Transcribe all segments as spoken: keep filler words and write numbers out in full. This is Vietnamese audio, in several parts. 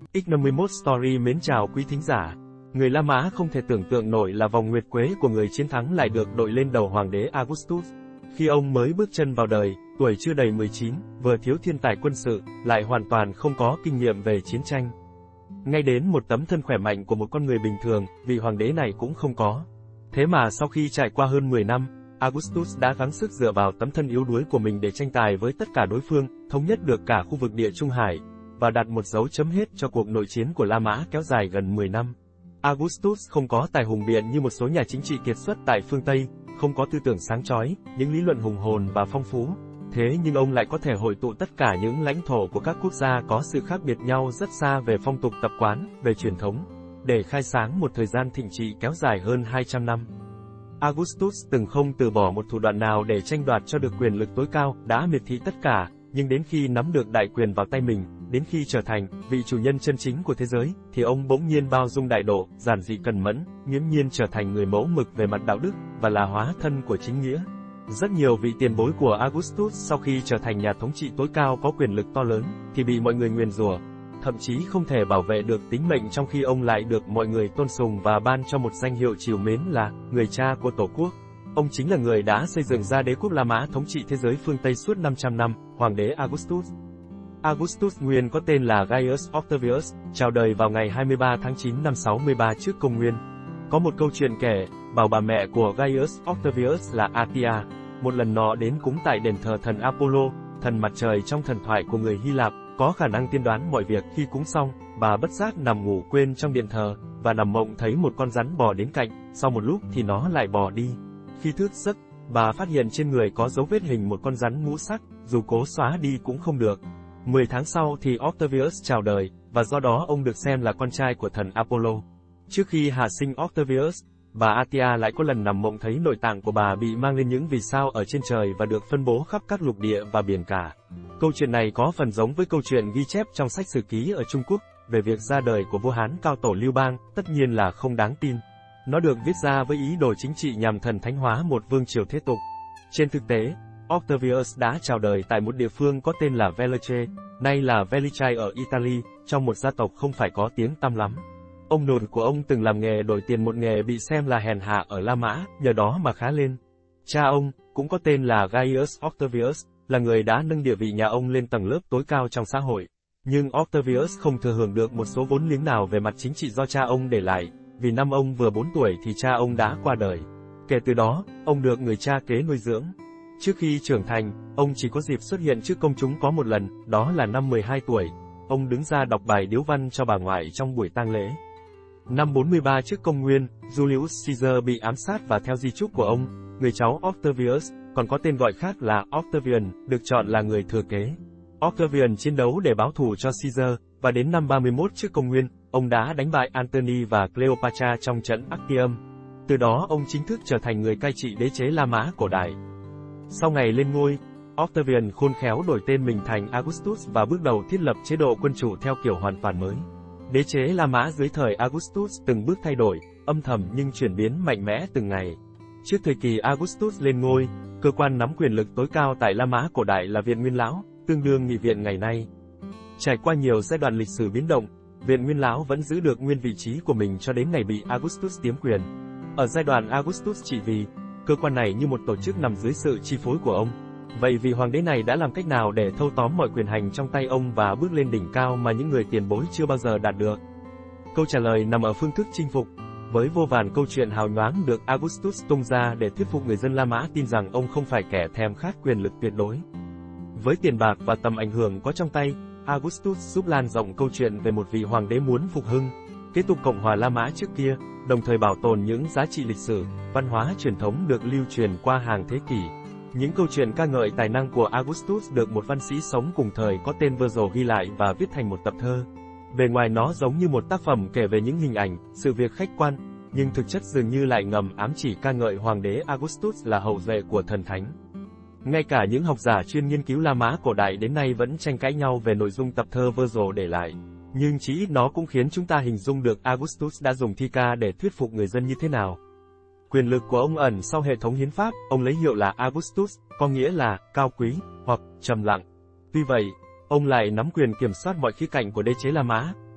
X năm mươi mốt Story mến chào quý thính giả. Người La Mã không thể tưởng tượng nổi là vòng nguyệt quế của người chiến thắng lại được đội lên đầu hoàng đế Augustus. Khi ông mới bước chân vào đời, tuổi chưa đầy mười chín, vừa thiếu thiên tài quân sự, lại hoàn toàn không có kinh nghiệm về chiến tranh. Ngay đến một tấm thân khỏe mạnh của một con người bình thường, vị hoàng đế này cũng không có. Thế mà sau khi trải qua hơn mười năm, Augustus đã gắng sức dựa vào tấm thân yếu đuối của mình để tranh tài với tất cả đối phương, thống nhất được cả khu vực Địa Trung Hải, và đặt một dấu chấm hết cho cuộc nội chiến của La Mã kéo dài gần mười năm. Augustus không có tài hùng biện như một số nhà chính trị kiệt xuất tại phương Tây, không có tư tưởng sáng chói, những lý luận hùng hồn và phong phú. Thế nhưng ông lại có thể hội tụ tất cả những lãnh thổ của các quốc gia có sự khác biệt nhau rất xa về phong tục tập quán, về truyền thống, để khai sáng một thời gian thịnh trị kéo dài hơn hai trăm năm. Augustus từng không từ bỏ một thủ đoạn nào để tranh đoạt cho được quyền lực tối cao, đã miệt thị tất cả, nhưng đến khi nắm được đại quyền vào tay mình, đến khi trở thành vị chủ nhân chân chính của thế giới, thì ông bỗng nhiên bao dung đại độ, giản dị cần mẫn, nghiễm nhiên trở thành người mẫu mực về mặt đạo đức, và là hóa thân của chính nghĩa. Rất nhiều vị tiền bối của Augustus sau khi trở thành nhà thống trị tối cao có quyền lực to lớn, thì bị mọi người nguyền rủa, thậm chí không thể bảo vệ được tính mệnh, trong khi ông lại được mọi người tôn sùng và ban cho một danh hiệu trìu mến là người cha của Tổ quốc. Ông chính là người đã xây dựng ra đế quốc La Mã thống trị thế giới phương Tây suốt năm trăm năm, Hoàng đế Augustus. Augustus nguyên có tên là Gaius Octavius, chào đời vào ngày hai mươi ba tháng chín năm sáu mươi ba trước công nguyên. Có một câu chuyện kể, bảo bà mẹ của Gaius Octavius là Atia, một lần nọ đến cúng tại đền thờ thần Apollo, thần mặt trời trong thần thoại của người Hy Lạp, có khả năng tiên đoán mọi việc. Khi cúng xong, bà bất giác nằm ngủ quên trong điện thờ, và nằm mộng thấy một con rắn bò đến cạnh, sau một lúc thì nó lại bò đi. Khi thức giấc, bà phát hiện trên người có dấu vết hình một con rắn ngũ sắc, dù cố xóa đi cũng không được. Mười tháng sau thì Octavius chào đời, và do đó ông được xem là con trai của thần Apollo. Trước khi hạ sinh Octavius, bà Atia lại có lần nằm mộng thấy nội tạng của bà bị mang lên những vì sao ở trên trời và được phân bố khắp các lục địa và biển cả. Câu chuyện này có phần giống với câu chuyện ghi chép trong sách sử ký ở Trung Quốc, về việc ra đời của vua Hán Cao Tổ Lưu Bang, tất nhiên là không đáng tin. Nó được viết ra với ý đồ chính trị nhằm thần thánh hóa một vương triều thế tục. Trên thực tế, Octavius đã chào đời tại một địa phương có tên là Velice, nay là Velice ở Italy, trong một gia tộc không phải có tiếng tăm lắm. Ông nội của ông từng làm nghề đổi tiền, một nghề bị xem là hèn hạ ở La Mã, nhờ đó mà khá lên. Cha ông, cũng có tên là Gaius Octavius, là người đã nâng địa vị nhà ông lên tầng lớp tối cao trong xã hội. Nhưng Octavius không thừa hưởng được một số vốn liếng nào về mặt chính trị do cha ông để lại, vì năm ông vừa bốn tuổi thì cha ông đã qua đời. Kể từ đó, ông được người cha kế nuôi dưỡng. Trước khi trưởng thành, ông chỉ có dịp xuất hiện trước công chúng có một lần, đó là năm mười hai tuổi. Ông đứng ra đọc bài điếu văn cho bà ngoại trong buổi tang lễ. Năm bốn mươi ba trước công nguyên, Julius Caesar bị ám sát, và theo di chúc của ông, người cháu Octavius, còn có tên gọi khác là Octavian, được chọn là người thừa kế. Octavian chiến đấu để báo thù cho Caesar, và đến năm ba mươi mốt trước công nguyên, ông đã đánh bại Antony và Cleopatra trong trận Actium. Từ đó ông chính thức trở thành người cai trị đế chế La Mã cổ đại. Sau ngày lên ngôi, Octavian khôn khéo đổi tên mình thành Augustus và bước đầu thiết lập chế độ quân chủ theo kiểu hoàn toàn mới. Đế chế La Mã dưới thời Augustus từng bước thay đổi, âm thầm nhưng chuyển biến mạnh mẽ từng ngày. Trước thời kỳ Augustus lên ngôi, cơ quan nắm quyền lực tối cao tại La Mã cổ đại là Viện Nguyên Lão, tương đương Nghị viện ngày nay. Trải qua nhiều giai đoạn lịch sử biến động, Viện Nguyên Lão vẫn giữ được nguyên vị trí của mình cho đến ngày bị Augustus tiếm quyền. Ở giai đoạn Augustus trị vì, cơ quan này như một tổ chức nằm dưới sự chi phối của ông. Vậy vị hoàng đế này đã làm cách nào để thâu tóm mọi quyền hành trong tay ông và bước lên đỉnh cao mà những người tiền bối chưa bao giờ đạt được? Câu trả lời nằm ở phương thức chinh phục. Với vô vàn câu chuyện hào nhoáng được Augustus tung ra để thuyết phục người dân La Mã tin rằng ông không phải kẻ thèm khát quyền lực tuyệt đối. Với tiền bạc và tầm ảnh hưởng có trong tay, Augustus giúp lan rộng câu chuyện về một vị hoàng đế muốn phục hưng, kế tục Cộng hòa La Mã trước kia, đồng thời bảo tồn những giá trị lịch sử, văn hóa truyền thống được lưu truyền qua hàng thế kỷ. Những câu chuyện ca ngợi tài năng của Augustus được một văn sĩ sống cùng thời có tên Virgil ghi lại và viết thành một tập thơ. Bề ngoài nó giống như một tác phẩm kể về những hình ảnh, sự việc khách quan, nhưng thực chất dường như lại ngầm ám chỉ ca ngợi hoàng đế Augustus là hậu duệ của thần thánh. Ngay cả những học giả chuyên nghiên cứu La Mã cổ đại đến nay vẫn tranh cãi nhau về nội dung tập thơ Virgil để lại. Nhưng chí ít nó cũng khiến chúng ta hình dung được Augustus đã dùng thi ca để thuyết phục người dân như thế nào. Quyền lực của ông ẩn sau hệ thống hiến pháp, ông lấy hiệu là Augustus, có nghĩa là cao quý, hoặc trầm lặng. Tuy vậy, ông lại nắm quyền kiểm soát mọi khía cạnh của đế chế La Mã,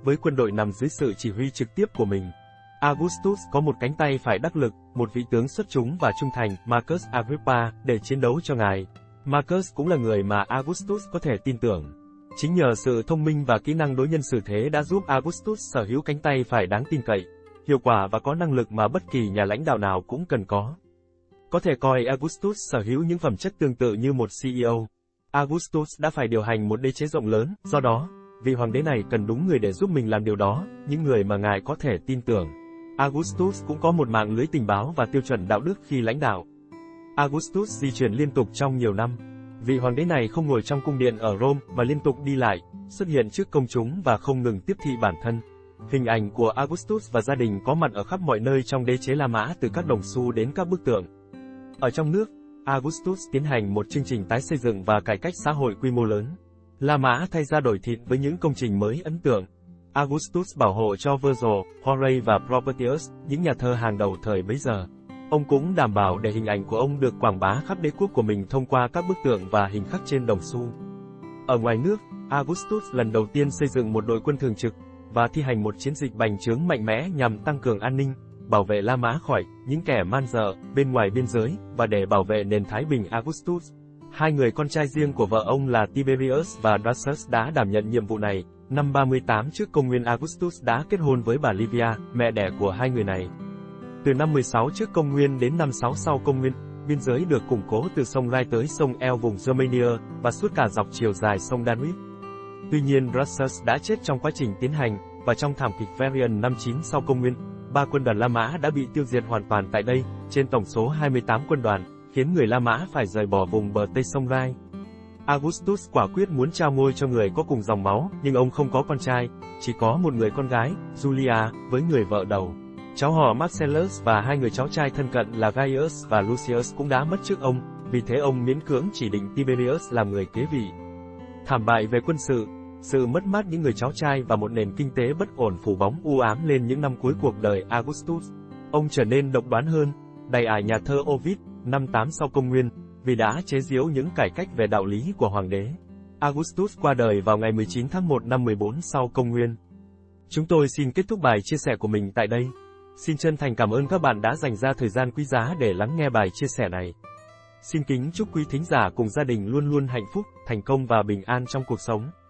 với quân đội nằm dưới sự chỉ huy trực tiếp của mình. Augustus có một cánh tay phải đắc lực, một vị tướng xuất chúng và trung thành, Marcus Agrippa, để chiến đấu cho ngài. Marcus cũng là người mà Augustus có thể tin tưởng. Chính nhờ sự thông minh và kỹ năng đối nhân xử thế đã giúp Augustus sở hữu cánh tay phải đáng tin cậy, hiệu quả và có năng lực mà bất kỳ nhà lãnh đạo nào cũng cần có. Có thể coi Augustus sở hữu những phẩm chất tương tự như một xê e ô. Augustus đã phải điều hành một đế chế rộng lớn, do đó, vị hoàng đế này cần đúng người để giúp mình làm điều đó, những người mà ngài có thể tin tưởng. Augustus cũng có một mạng lưới tình báo và tiêu chuẩn đạo đức khi lãnh đạo. Augustus di chuyển liên tục trong nhiều năm. Vị hoàng đế này không ngồi trong cung điện ở Rome mà liên tục đi lại, xuất hiện trước công chúng và không ngừng tiếp thị bản thân. Hình ảnh của Augustus và gia đình có mặt ở khắp mọi nơi trong đế chế La Mã, từ các đồng xu đến các bức tượng. Ở trong nước, Augustus tiến hành một chương trình tái xây dựng và cải cách xã hội quy mô lớn. La Mã thay ra đổi thịt với những công trình mới ấn tượng. Augustus bảo hộ cho Virgil, Horace và Propertius, những nhà thơ hàng đầu thời bấy giờ. Ông cũng đảm bảo để hình ảnh của ông được quảng bá khắp đế quốc của mình thông qua các bức tượng và hình khắc trên đồng xu. Ở ngoài nước, Augustus lần đầu tiên xây dựng một đội quân thường trực và thi hành một chiến dịch bành trướng mạnh mẽ nhằm tăng cường an ninh, bảo vệ La Mã khỏi những kẻ man dợ bên ngoài biên giới và để bảo vệ nền thái bình. Augustus, hai người con trai riêng của vợ ông là Tiberius và Drusus đã đảm nhận nhiệm vụ này. Năm ba mươi tám trước công nguyên, Augustus đã kết hôn với bà Livia, mẹ đẻ của hai người này. Từ năm mười sáu trước công nguyên đến năm sáu sau công nguyên, biên giới được củng cố từ sông Rai tới sông El vùng Germania và suốt cả dọc chiều dài sông Danube. Tuy nhiên, Drusus đã chết trong quá trình tiến hành, và trong thảm kịch Varian năm chín sau công nguyên, ba quân đoàn La Mã đã bị tiêu diệt hoàn toàn tại đây, trên tổng số hai mươi tám quân đoàn, khiến người La Mã phải rời bỏ vùng bờ Tây sông Rai. Augustus quả quyết muốn trao ngôi cho người có cùng dòng máu, nhưng ông không có con trai, chỉ có một người con gái, Julia, với người vợ đầu. Cháu họ Marcellus và hai người cháu trai thân cận là Gaius và Lucius cũng đã mất trước ông, vì thế ông miễn cưỡng chỉ định Tiberius làm người kế vị. Thảm bại về quân sự, sự mất mát những người cháu trai và một nền kinh tế bất ổn phủ bóng u ám lên những năm cuối cuộc đời Augustus. Ông trở nên độc đoán hơn, đầy ải nhà thơ Ovid, năm tám sau công nguyên, vì đã chế giễu những cải cách về đạo lý của hoàng đế. Augustus qua đời vào ngày mười chín tháng một năm mười bốn sau công nguyên. Chúng tôi xin kết thúc bài chia sẻ của mình tại đây. Xin chân thành cảm ơn các bạn đã dành ra thời gian quý giá để lắng nghe bài chia sẻ này. Xin kính chúc quý thính giả cùng gia đình luôn luôn hạnh phúc, thành công và bình an trong cuộc sống.